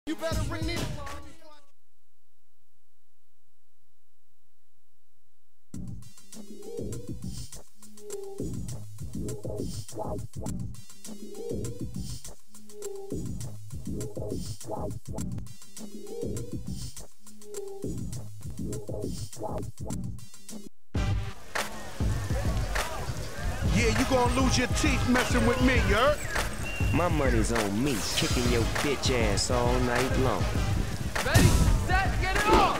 You better ring these. Yeah, you gonna lose your teeth messing with me, you heard? My money's on me, kicking your bitch ass all night long. Ready, set, get it on!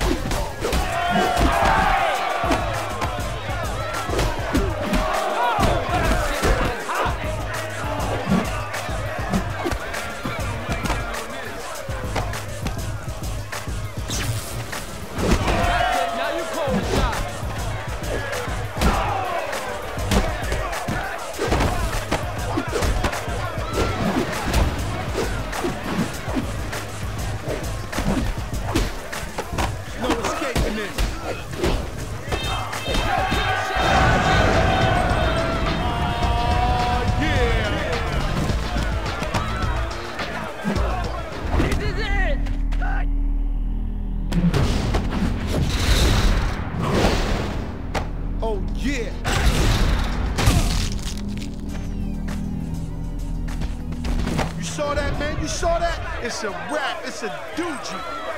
Oh yeah! You saw that, man? You saw that? It's a wrap. It's a doogie.